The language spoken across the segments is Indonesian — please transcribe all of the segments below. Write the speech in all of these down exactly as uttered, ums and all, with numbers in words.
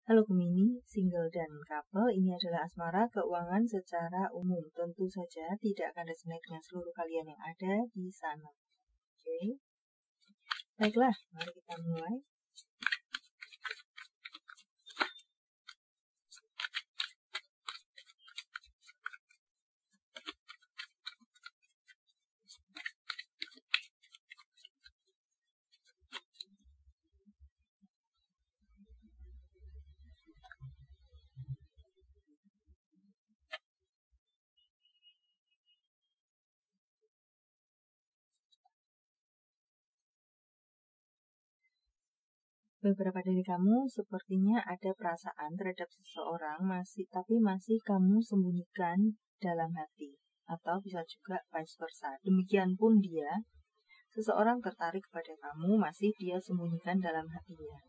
Halo Gemini, single dan couple, ini adalah asmara keuangan secara umum. Tentu saja tidak akan resonate dengan seluruh kalian yang ada di sana. Oke, okay. Baiklah, mari kita mulai. Beberapa dari kamu sepertinya ada perasaan terhadap seseorang, masih tapi masih kamu sembunyikan dalam hati. Atau bisa juga vice versa. Demikian pun dia, seseorang tertarik pada kamu, masih dia sembunyikan dalam hatinya.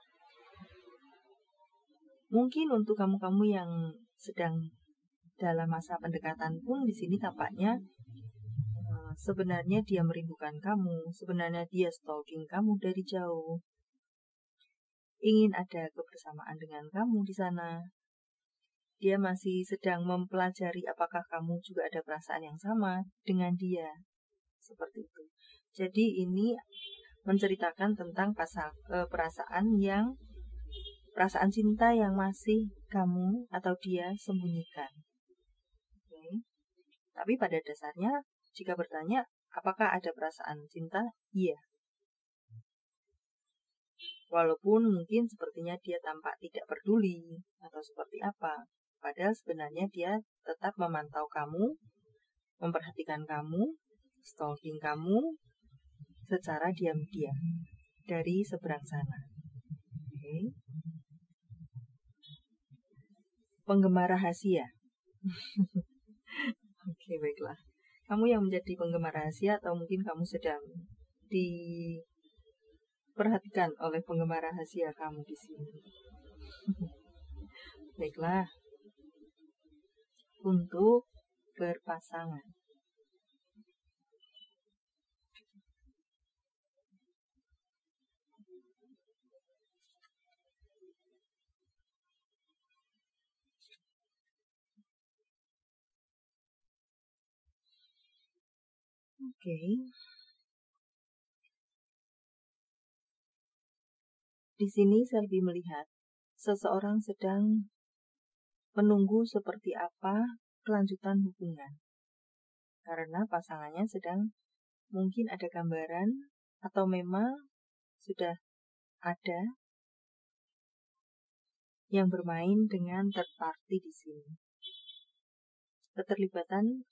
Mungkin untuk kamu-kamu yang sedang dalam masa pendekatan pun di sini tampaknya uh, sebenarnya dia merindukan kamu, sebenarnya dia stalking kamu dari jauh. Ingin ada kebersamaan dengan kamu di sana. Dia masih sedang mempelajari apakah kamu juga ada perasaan yang sama dengan dia. Seperti itu. Jadi ini menceritakan tentang pasal, uh, perasaan yang perasaan cinta yang masih kamu atau dia sembunyikan. Okay. Tapi pada dasarnya, jika bertanya, apakah ada perasaan cinta? Iya. Walaupun mungkin sepertinya dia tampak tidak peduli atau seperti apa. Padahal sebenarnya dia tetap memantau kamu, memperhatikan kamu, stalking kamu secara diam-diam dari seberang sana. Oke. Okay. Penggemar rahasia. Oke, okay, baiklah. Kamu yang menjadi penggemar rahasia atau mungkin kamu sedang diperhatikan oleh penggemar rahasia kamu di sini. Baiklah. Untuk berpasangan. Oke. Okay. Di sini saya lebih melihat seseorang sedang menunggu seperti apa kelanjutan hubungan. Karena pasangannya sedang mungkin ada gambaran atau memang sudah ada yang bermain dengan third party di sini. Keterlibatan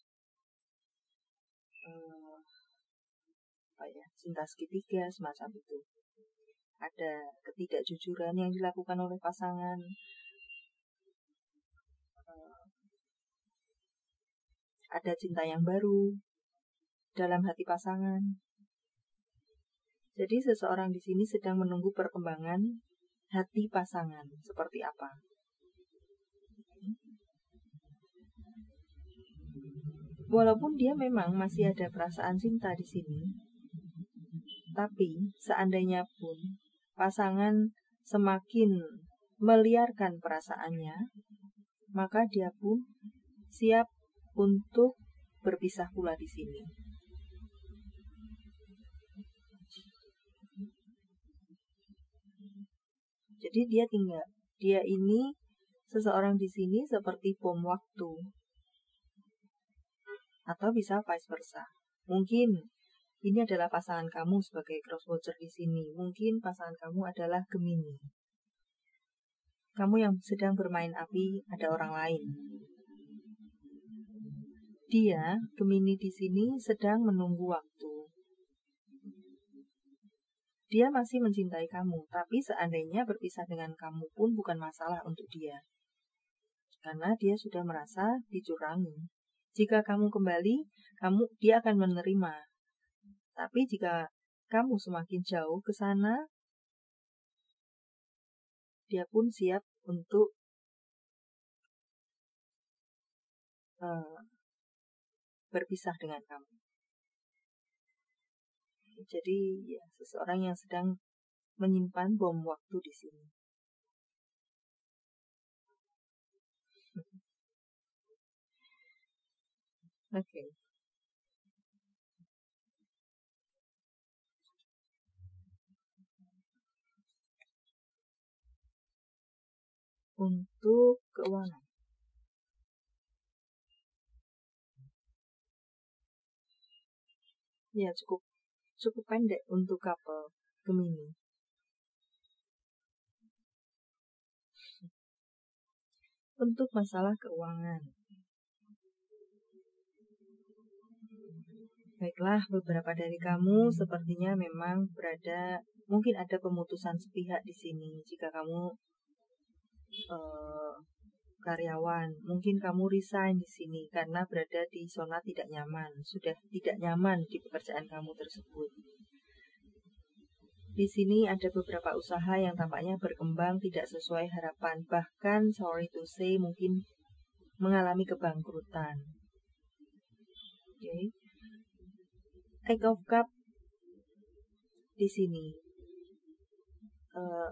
eh, apa ya, cinta segitiga semacam itu. Ada ketidakjujuran yang dilakukan oleh pasangan. Eh, ada cinta yang baru dalam hati pasangan. Jadi seseorang di sini sedang menunggu perkembangan hati pasangan seperti apa. Walaupun dia memang masih ada perasaan cinta di sini, tapi seandainya pun pasangan semakin meliarkan perasaannya, maka dia pun siap untuk berpisah pula di sini. Jadi dia tinggal, dia ini seseorang di sini seperti bom waktu, atau bisa vice versa. Mungkin ini adalah pasangan kamu sebagai crosswatcher di sini. Mungkin pasangan kamu adalah Gemini. Kamu yang sedang bermain api, ada orang lain. Dia, Gemini di sini, sedang menunggu waktu. Dia masih mencintai kamu, tapi seandainya berpisah dengan kamu pun bukan masalah untuk dia. Karena dia sudah merasa dicurangi. Jika kamu kembali, kamu dia akan menerima. Tapi jika kamu semakin jauh ke sana, dia pun siap untuk uh, berpisah dengan kamu. Jadi ya, seseorang yang sedang menyimpan bom waktu di sini. Oke. Okay. Untuk keuangan. Ya, cukup cukup pendek untuk couple Gemini. Untuk masalah keuangan. Baiklah, beberapa dari kamu sepertinya memang berada, mungkin ada pemutusan sepihak di sini. Jika kamu uh, karyawan, mungkin kamu resign di sini karena berada di zona tidak nyaman, sudah tidak nyaman di pekerjaan kamu tersebut. Di sini ada beberapa usaha yang tampaknya berkembang tidak sesuai harapan, bahkan sorry to say mungkin mengalami kebangkrutan. Oke. Okay. Eight of Cup di sini. Uh,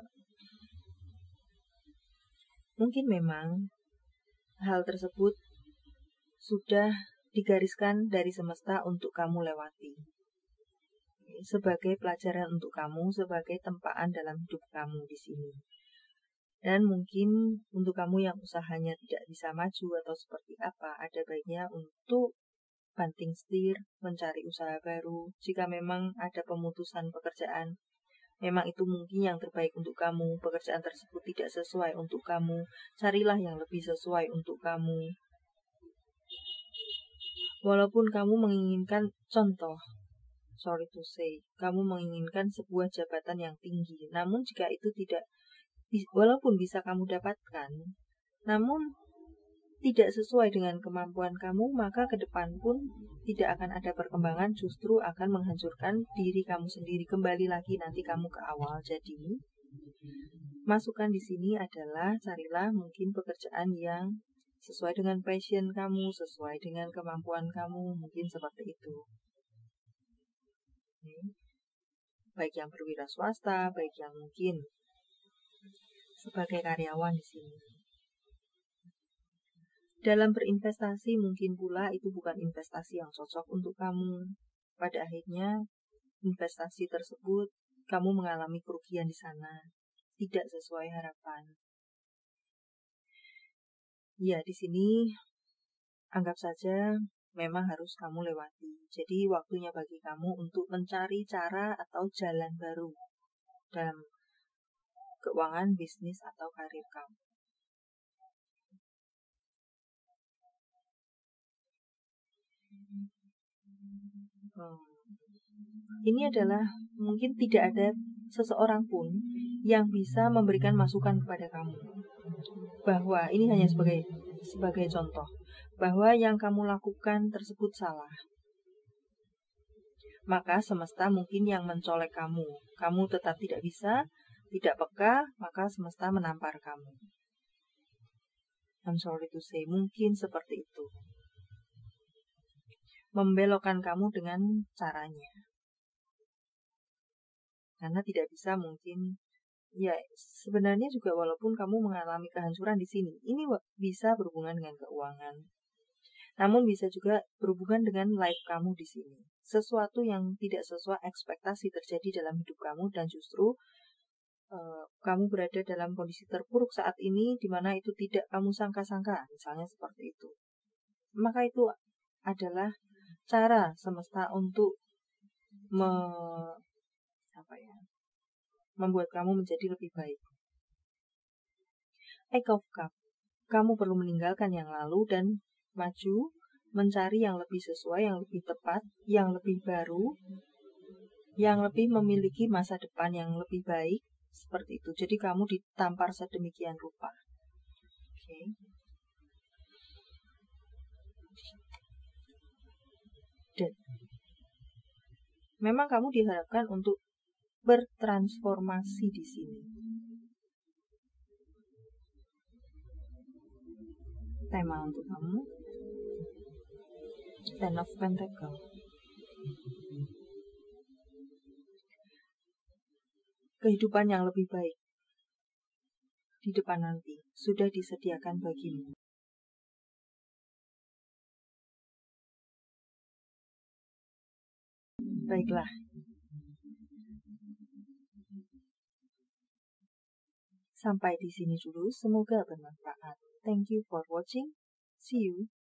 mungkin memang hal tersebut sudah digariskan dari semesta untuk kamu lewati. Sebagai pelajaran untuk kamu, sebagai tempaan dalam hidup kamu di sini. Dan mungkin untuk kamu yang usahanya tidak bisa maju atau seperti apa, ada baiknya untuk banting setir, mencari usaha baru. Jika memang ada pemutusan pekerjaan, memang itu mungkin yang terbaik untuk kamu. Pekerjaan tersebut tidak sesuai untuk kamu, carilah yang lebih sesuai untuk kamu. Walaupun kamu menginginkan, contoh, sorry to say, kamu menginginkan sebuah jabatan yang tinggi. Namun jika itu tidak, walaupun bisa kamu dapatkan, namun tidak sesuai dengan kemampuan kamu, maka ke depan pun tidak akan ada perkembangan, justru akan menghancurkan diri kamu sendiri. Kembali lagi nanti kamu ke awal. Jadi, masukan di sini adalah carilah mungkin pekerjaan yang sesuai dengan passion kamu, sesuai dengan kemampuan kamu, mungkin seperti itu. Baik yang berwira swasta, baik yang mungkin sebagai karyawan di sini. Dalam berinvestasi mungkin pula itu bukan investasi yang cocok untuk kamu. Pada akhirnya investasi tersebut kamu mengalami kerugian di sana, tidak sesuai harapan. Ya, di sini anggap saja memang harus kamu lewati. Jadi waktunya bagi kamu untuk mencari cara atau jalan baru dalam keuangan, bisnis, atau karir kamu. Hmm. Ini adalah mungkin tidak ada seseorang pun yang bisa memberikan masukan kepada kamu bahwa ini hanya sebagai sebagai contoh bahwa yang kamu lakukan tersebut salah. Maka semesta mungkin yang mencolek kamu. Kamu tetap tidak bisa, tidak peka, maka semesta menampar kamu. I'm sorry to say, mungkin seperti itu. Membelokkan kamu dengan caranya. Karena tidak bisa mungkin, ya sebenarnya juga walaupun kamu mengalami kehancuran di sini, ini bisa berhubungan dengan keuangan. Namun bisa juga berhubungan dengan life kamu di sini. Sesuatu yang tidak sesuai ekspektasi terjadi dalam hidup kamu dan justru uh, kamu berada dalam kondisi terpuruk saat ini di mana itu tidak kamu sangka-sangka, misalnya seperti itu. Maka itu adalah cara semesta untuk me, apa ya, membuat kamu menjadi lebih baik. Eight of Cup, kamu perlu meninggalkan yang lalu dan maju, mencari yang lebih sesuai, yang lebih tepat, yang lebih baru, yang lebih memiliki masa depan yang lebih baik, seperti itu. Jadi kamu ditampar sedemikian rupa. Oke. Okay. Dan memang kamu diharapkan untuk bertransformasi di sini. Tema untuk kamu, Ten of Pentacles. Kehidupan yang lebih baik di depan nanti sudah disediakan bagimu. Baiklah. Sampai di sini dulu, semoga bermanfaat. Thank you for watching. See you.